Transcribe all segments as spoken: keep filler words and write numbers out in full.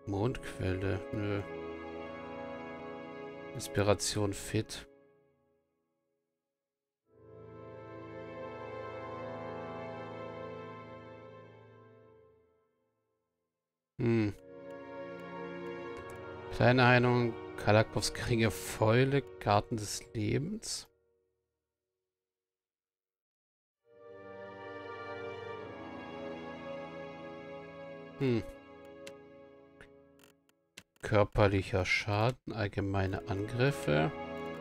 Mondquelle. Nö. Inspiration fit. Hm. Kleine Heilung, Kalakovs geringe Fäule, Garten des Lebens. Hm. Körperlicher Schaden, allgemeine Angriffe.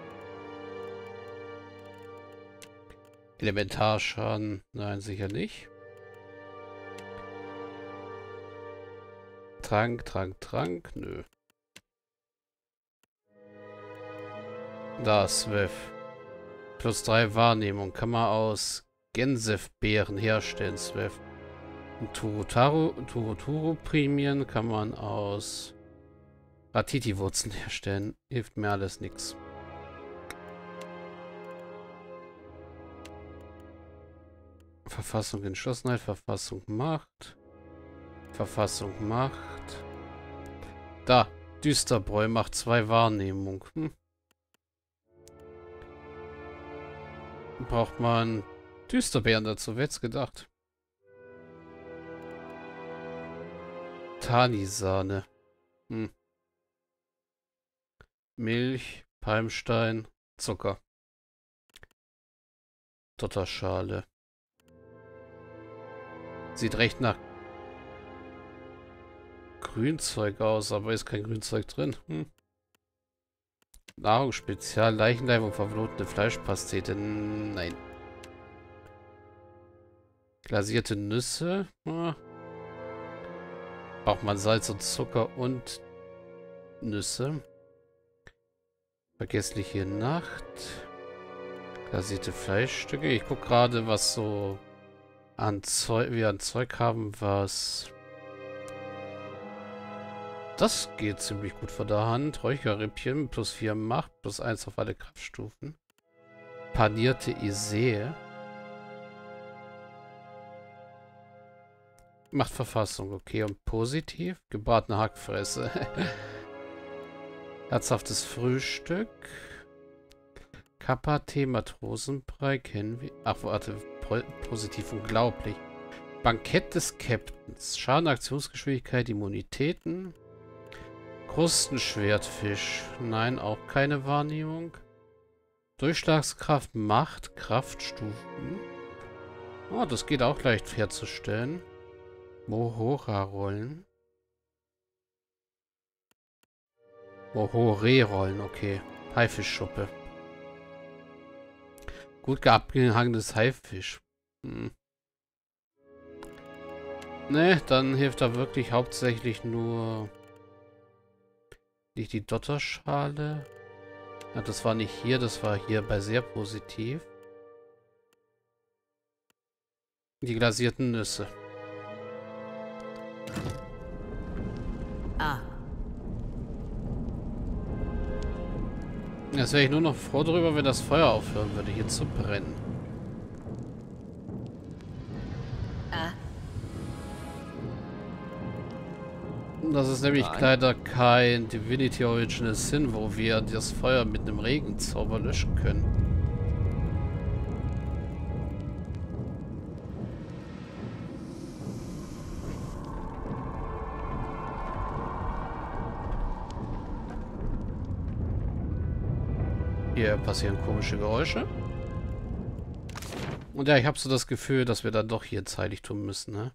Elementarschaden, nein, sicher nicht. Trank, Trank, Trank, nö. Da, Swift. Plus drei Wahrnehmung. Kann man aus Gänsefbeeren herstellen, Swift. Und Turutaro, Turuturu-Prämien kann man aus Ratiti-Wurzeln herstellen. Hilft mir alles nichts. Verfassung, Entschlossenheit, Verfassung, Macht. Verfassung, Macht. Da, Düsterbräu macht zwei Wahrnehmung. Hm. Braucht man Düsterbeeren dazu, wer hätte gedacht? Tani-Sahne. Hm. Milch, Palmstein, Zucker. Dotterschale. Sieht recht nach Grünzeug aus, aber ist kein Grünzeug drin. Hm. Nahrungsspezial, Leichenleim und verblutene Fleischpastete. Nein. Glasierte Nüsse. Ah. Braucht man Salz und Zucker und Nüsse. Vergessliche Nacht. Glasierte Fleischstücke. Ich gucke gerade, was so an Zeug, wir an Zeug haben, was... Das geht ziemlich gut von der Hand. Räucherrippchen, plus vier Macht, plus eins auf alle Kraftstufen. Panierte Isee. Macht Verfassung, okay. Und positiv? Gebratene Hackfresse. Herzhaftes Frühstück. Kappa-Tee, Matrosenbrei, kennen wir. Ach, warte, positiv, unglaublich. Bankett des Captains. Schaden, Aktionsgeschwindigkeit, Immunitäten. Krustenschwertfisch. Nein, auch keine Wahrnehmung. Durchschlagskraft, Macht, Kraftstufen. Oh, das geht auch leicht herzustellen. Mohora-Rollen. Mohore-Rollen, okay. Haifischschuppe. Gut abgehangenes Haifisch. Hm. Ne, dann hilft da wirklich hauptsächlich nur... Nicht die Dotterschale. Ja, das war nicht hier, das war hier bei sehr positiv. Die glasierten Nüsse. Ah. Jetzt wäre ich nur noch froh darüber, wenn das Feuer aufhören würde, hier zu brennen. Ah. Das ist nämlich Nein. leider kein Divinity Original Sin, wo wir das Feuer mit einem Regenzauber löschen können. Hier passieren komische Geräusche. Und ja, ich habe so das Gefühl, dass wir dann doch hier ins Heiligtum müssen, ne?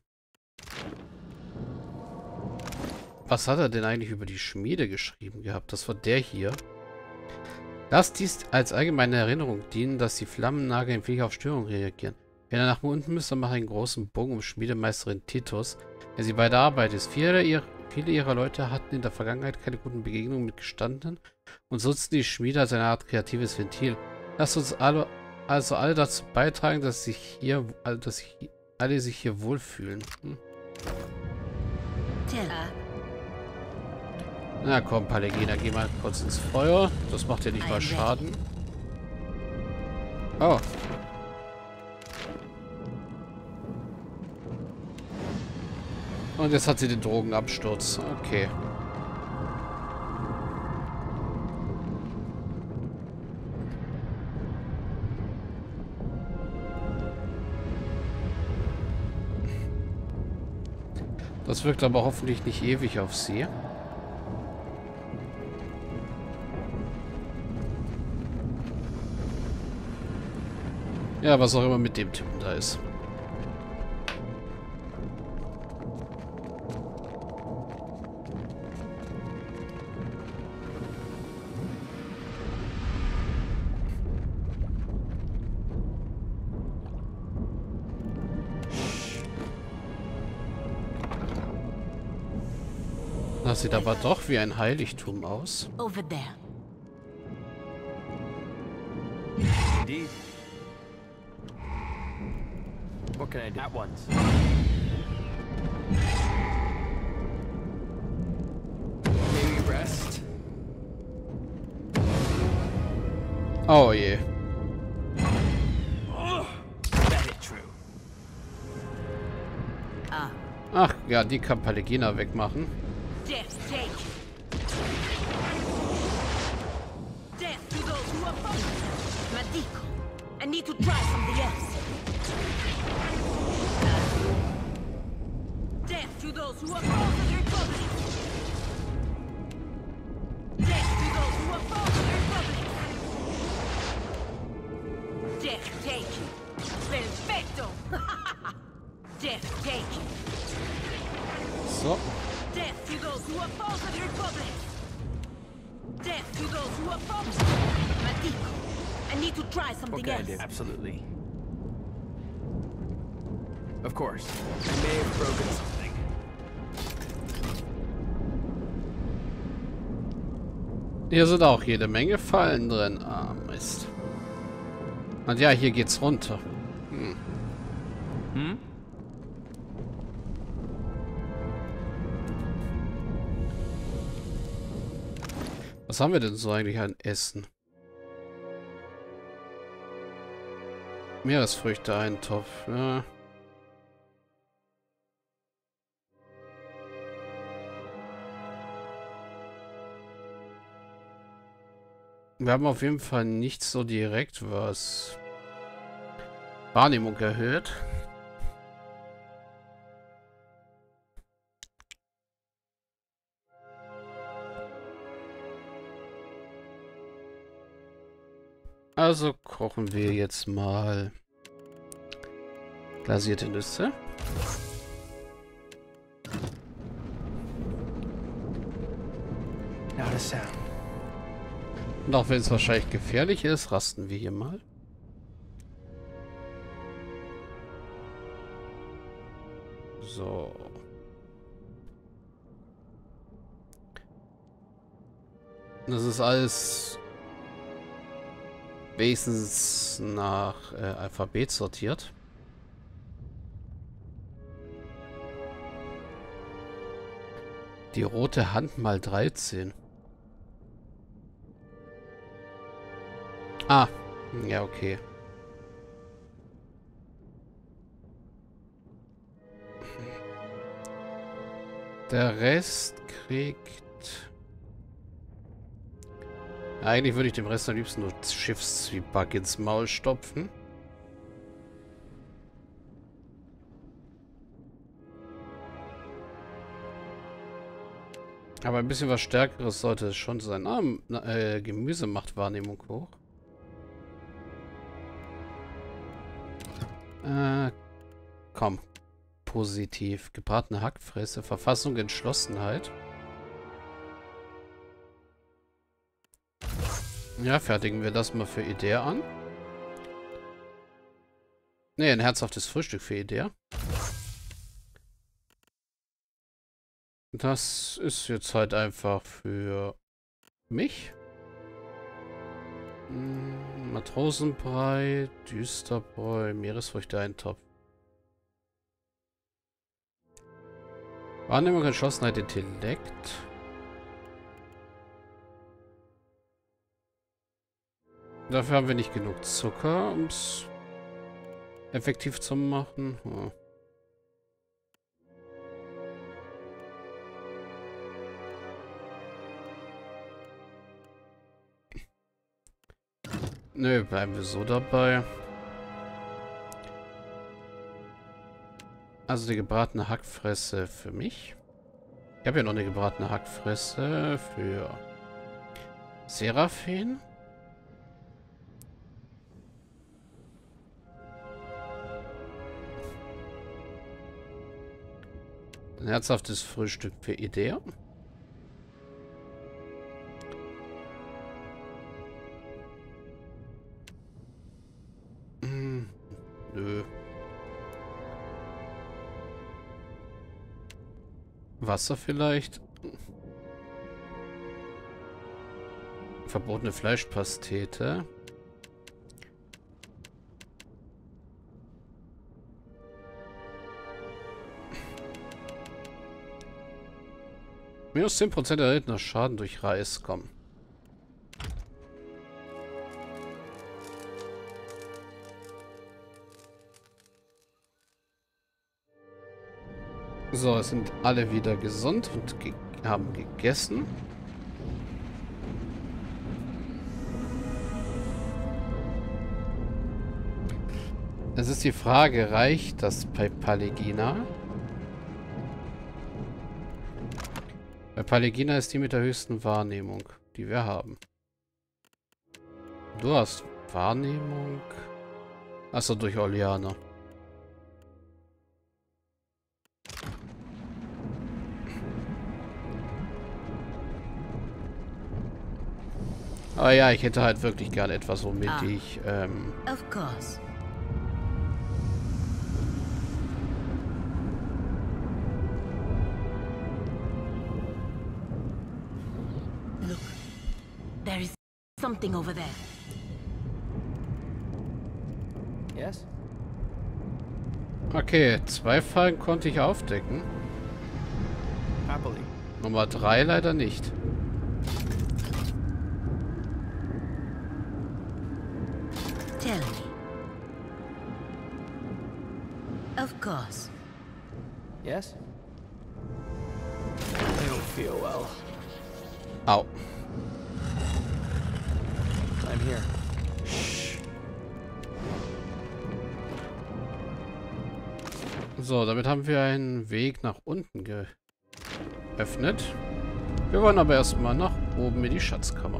Was hat er denn eigentlich über die Schmiede geschrieben gehabt? Das war der hier. Lasst dies als allgemeine Erinnerung dienen, dass die Flammennager empfindlich auf Störungen reagieren. Wenn er nach unten müsst, dann macht einen großen Bogen um Schmiedemeisterin Titus, wenn sie bei der Arbeit ist. Viele ihrer, viele ihrer Leute hatten in der Vergangenheit keine guten Begegnungen mit Gestandenen und nutzten die Schmiede als eine Art kreatives Ventil. Lasst uns alle, also alle dazu beitragen, dass sich hier, also dass sich, alle sich hier wohlfühlen. Hm. Tja. Na komm, Palegina, geh mal kurz ins Feuer. Das macht ja nicht mal Schaden. Oh. Und jetzt hat sie den Drogenabsturz. Okay. Das wirkt aber hoffentlich nicht ewig auf sie. Ja, was auch immer mit dem Typen da ist. Das sieht aber doch wie ein Heiligtum aus. Over there. Indeed. What can I do? At once. May we rest? Oh je. That hit true. Ah. Ach ja, die kann Palegina wegmachen. Death take. Death to those who oppose. Madico. I need to try something else. Death to those who oppose the Republic. Death to those who oppose the Republic. Death take. Perfecto. Death take. So. Death to those who oppose the Republic! Death to those who oppose! Madico, I need to try What something can I else. do? Absolutely. Of course. I may have broken something. Hier sind auch jede Menge Fallen drin. Ah, Mist. Und ja, hier geht's runter. Hm. Hm? Was haben wir denn so eigentlich an Essen? Meeresfrüchte-Eintopf. Ja. Wir haben auf jeden Fall nicht so direkt was Wahrnehmung erhöht. Also kochen wir jetzt mal glasierte Nüsse. Not a sound. Und auch wenn es wahrscheinlich gefährlich ist, rasten wir hier mal. So. Das ist alles wenigstens nach äh, Alphabet sortiert. Die rote Hand mal dreizehn. Ah, ja, okay. Der Rest kriegt... Eigentlich würde ich dem Rest am liebsten nur Schiffszwieback ins Maul stopfen. Aber ein bisschen was Stärkeres sollte es schon sein. Ah, äh, Gemüse macht Wahrnehmung hoch. Äh, komm. Positiv. Gebratene Hackfresse. Verfassung, Entschlossenheit. Ja, fertigen wir das mal für Idea an. Ne, ein herzhaftes Frühstück für Idea. Das ist jetzt halt einfach für mich. Hm, Matrosenbrei, Düsterbräu, Meeresfrüchte-Eintopf. Wahrnehmung, Entschlossenheit, Intellekt. Dafür haben wir nicht genug Zucker, um es effektiv zu machen. Hm. Nö, bleiben wir so dabei. Also die gebratene Hackfresse für mich. Ich habe ja noch eine gebratene Hackfresse für Seraphin. Ein herzhaftes Frühstück für Idea. Hm, nö. Wasser vielleicht? Verbotene Fleischpastete. Minus zehn Prozent erhaltener Schaden durch Reis, komm. So, es sind alle wieder gesund und ge haben gegessen. Es ist die Frage, reicht das bei Palegina? Bei Palegina ist die mit der höchsten Wahrnehmung, die wir haben. Du hast Wahrnehmung. Achso, durch Oliana. Aber ja, ich hätte halt wirklich gerne etwas, womit Ah. ich, ähm... Of course. Look, there is something over there. Yes? Okay, zwei Fallen konnte ich aufdecken. Happily. Nummer drei leider nicht. Tell me. Of course. Yes? I don't feel well. Au. I'm here. So, damit haben wir einen Weg nach unten geöffnet. Wir wollen aber erstmal nach oben in die Schatzkammer.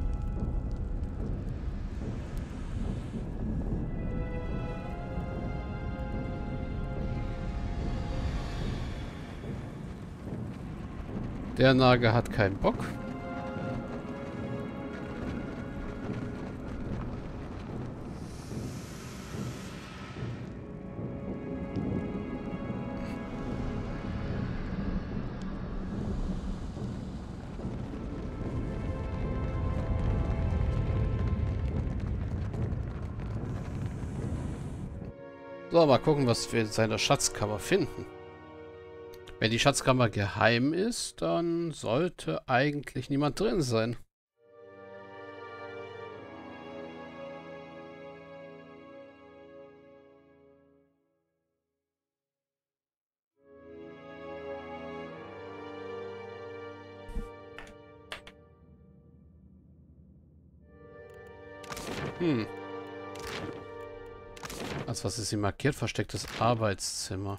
Der Nager hat keinen Bock. So, mal gucken, was wir in seiner Schatzkammer finden. Wenn die Schatzkammer geheim ist, dann sollte eigentlich niemand drin sein. Hm. Als was ist sie markiert? Verstecktes Arbeitszimmer.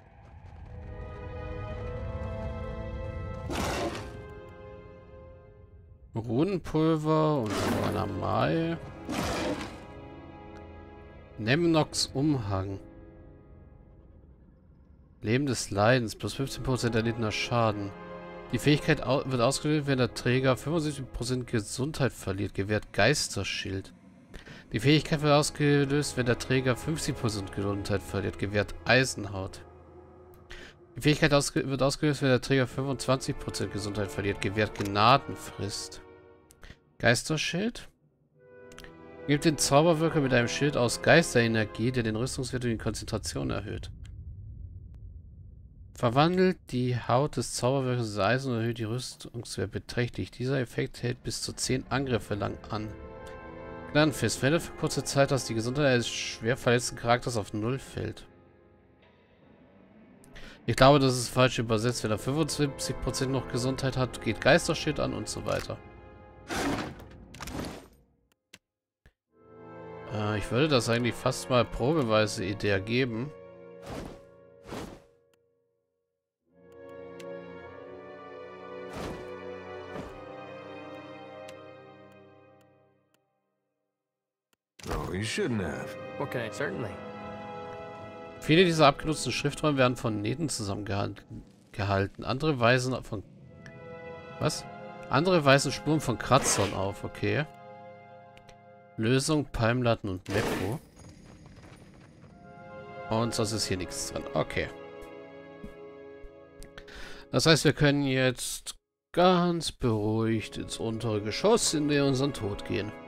Runenpulver und Anamal. Nemnox Umhang. Leben des Leidens. Plus fünfzehn Prozent erlittener Schaden. Die Fähigkeit au wird ausgewählt, wenn der Träger fünfundsiebzig Prozent Gesundheit verliert. Gewährt Geisterschild. Die Fähigkeit wird ausgelöst, wenn der Träger fünfzig Prozent Gesundheit verliert. Gewährt Eisenhaut. Die Fähigkeit ausge wird ausgelöst, wenn der Träger fünfundzwanzig Prozent Gesundheit verliert. Gewährt Gnadenfrist. Geisterschild. Gibt den Zauberwirker mit einem Schild aus Geisterenergie, der den Rüstungswert und die Konzentration erhöht. Verwandelt die Haut des Zauberwirkers in Eisen und erhöht die Rüstungswert beträchtlich. Dieser Effekt hält bis zu zehn Angriffe lang an. Gnadenfrist. Fälle für kurze Zeit, dass die Gesundheit eines schwer verletzten Charakters auf null fällt. Ich glaube, das ist falsch übersetzt. Wenn er fünfundsiebzig Prozent noch Gesundheit hat, geht Geisterschild an und so weiter. Äh, ich würde das eigentlich fast mal probeweise Idee geben. Well, you shouldn't have. What can I... Certainly. Viele dieser abgenutzten Schriftrollen werden von Nähten zusammengehalten. Gehalten. Andere weisen von... Was? Andere weisen Spuren von Kratzern auf, okay. Lösung, Palmlatten und Mekko. Und sonst ist hier nichts drin. Okay. Das heißt, wir können jetzt ganz beruhigt ins untere Geschoss in unseren Tod gehen.